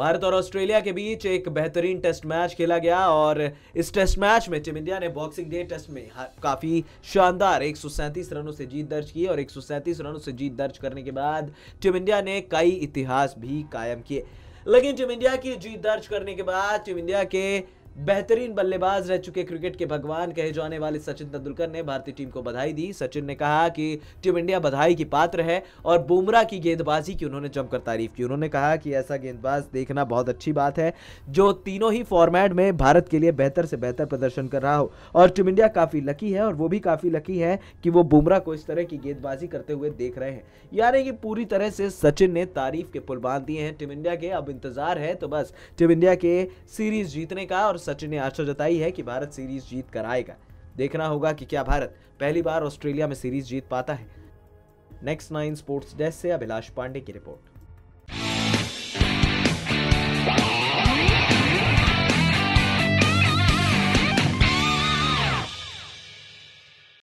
भारत और ऑस्ट्रेलिया के बीच एक बेहतरीन टेस्ट मैच खेला गया और इस टेस्ट मैच में टीम इंडिया ने बॉक्सिंग डे टेस्ट में काफी शानदार 137 रनों से जीत दर्ज की और 137 रनों से जीत दर्ज करने के बाद टीम इंडिया ने कई इतिहास भी कायम किए। लेकिन टीम इंडिया की जीत दर्ज करने के बाद टीम इंडिया के बेहतरीन बल्लेबाज रह चुके क्रिकेट के भगवान कहे जाने वाले सचिन तेंदुलकर ने भारतीय टीम को बधाई दी। सचिन ने कहा कि टीम इंडिया बधाई की पात्र है और बुमराह की गेंदबाजी की उन्होंने जमकर तारीफ की। उन्होंने कहा कि ऐसा गेंदबाज देखना बहुत अच्छी बात है जो तीनों ही फॉर्मेट में भारत के लिए बेहतर से बेहतर प्रदर्शन कर रहा हो और टीम इंडिया काफी लकी है और वो भी काफी लकी है कि वो बुमराह को इस तरह की गेंदबाजी करते हुए देख रहे हैं। यानी कि पूरी तरह से सचिन ने तारीफ के पुल बांध दिए हैं टीम इंडिया के। अब इंतजार है तो बस टीम इंडिया के सीरीज जीतने का और सचिन ने आशा जताई है कि भारत सीरीज जीत कर आएगा। देखना होगा कि क्या भारत पहली बार ऑस्ट्रेलिया में सीरीज जीत पाता है। नेक्स्ट 9 स्पोर्ट्स डेस्क से अभिलाष पांडे की रिपोर्ट।